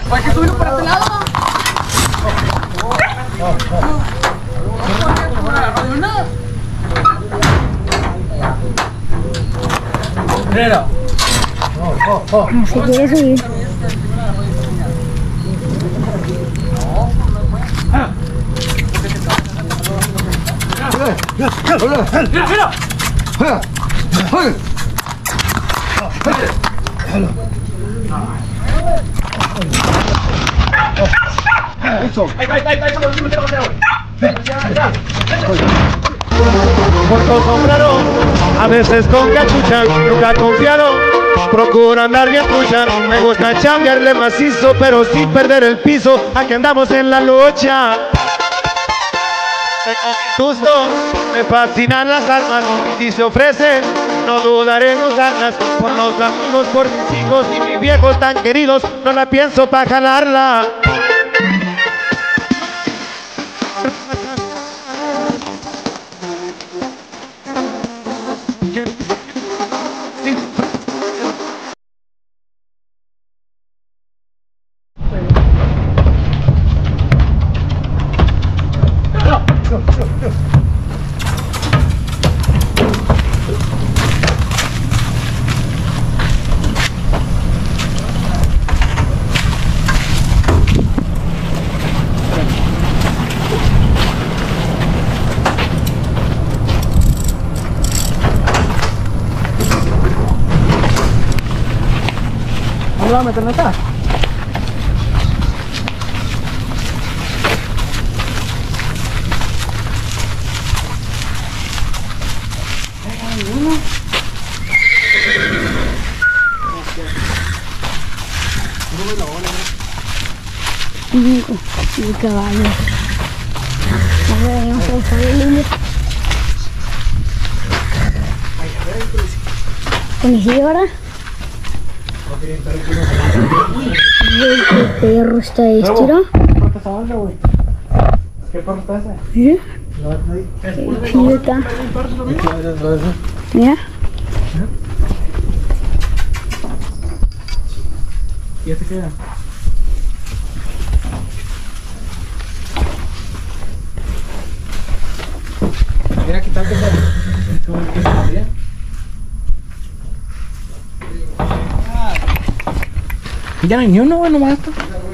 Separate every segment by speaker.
Speaker 1: Hay que subirlo por este lado.
Speaker 2: No se quiere subir.
Speaker 3: Corto sombrero, a veces con cachucha, nunca confiado, procuro andar bien trucha. Me gusta chambearle macizo, pero sin perder el piso. Aquí andamos en la lucha. Gusto, me fascinan las almas, si se ofrecen, no dudaré en usarlas. Por los amigos, por mis hijos y mis viejos tan queridos, no la pienso pa' jalarla.
Speaker 1: ¿Dónde va a meter acá?
Speaker 2: Mi caballo. A ver, no se sale el indio. ¿Conejillo ahora? El perro está estirado.
Speaker 1: ¿Qué perro está ese?
Speaker 2: Mira. Aquí está. Mira.
Speaker 1: ¿Y este qué era? Mira, quitarte el perro. Ya no hay ni uno, güey, nomás esto.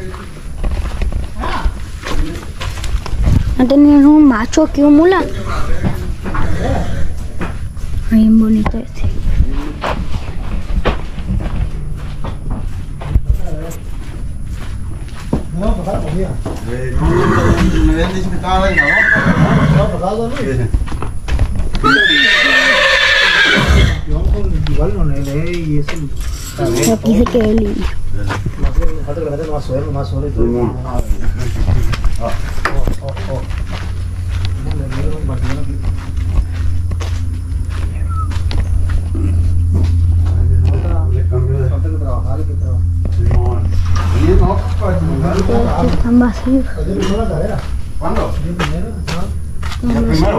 Speaker 2: ¿No tenías un macho aquí, un mula? Bien bonito este.
Speaker 4: No, pues la comida. Me habían dicho que estaba en la boca. No, pasado, ¿no? Igual no le y eso.
Speaker 2: Aquí se quedó el indio.
Speaker 4: Falta que la gente no va a suelo, más solo y todo. Falta que trabajar, hay que trabajar.
Speaker 2: Están vacíos.
Speaker 4: ¿Cuándo?
Speaker 2: No sé.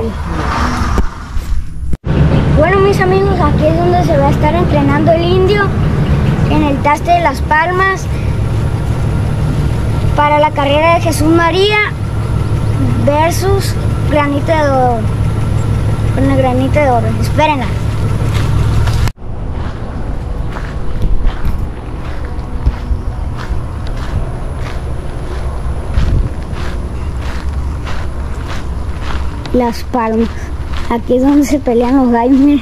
Speaker 2: Bueno, mis amigos, aquí es donde se va a estar entrenando el indio, en el Taste de Las Palmas, para la carrera de Jesús María versus Granito de Oro. Con el Granito de Oro. Espérenla. Las Palmas. Aquí es donde se pelean los gallos, miren.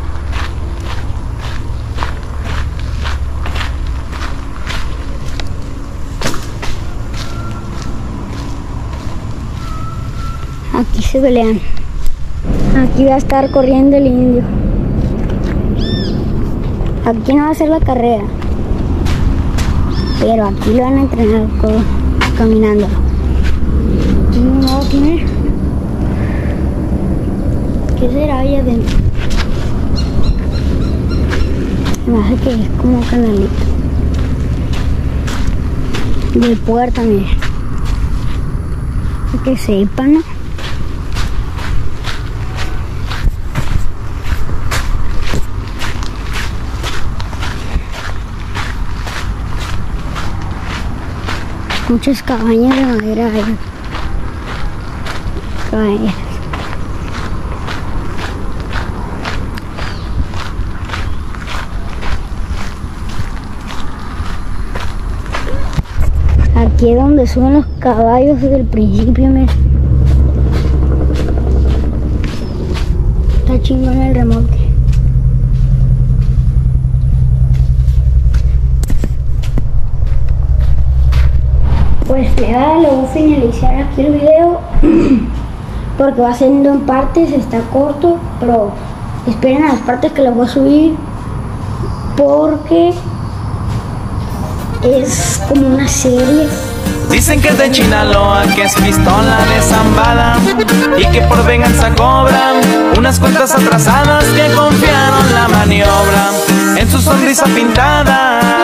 Speaker 2: Aquí se pelean. Aquí va a estar corriendo el indio. Aquí no va a ser la carrera, pero aquí lo van a entrenar caminando. No, miren. ¿Qué será ahí adentro? Me hace que es como un canalito. De puerta, miren. Que sepan, ¿no? Muchas cabañas de madera hay. Cabañas. Aquí es donde suben los caballos desde el principio, miren. Está chingón el remolque. Pues ya le voy a finalizar aquí el video porque va siendo en partes, está corto, pero esperen a las partes que les voy a subir porque es como una serie.
Speaker 5: Dicen que es de Chinaloa, que es pistola de zambada y que por venganza cobran unas cuentas atrasadas que confiaron la maniobra en su sonrisa pintada.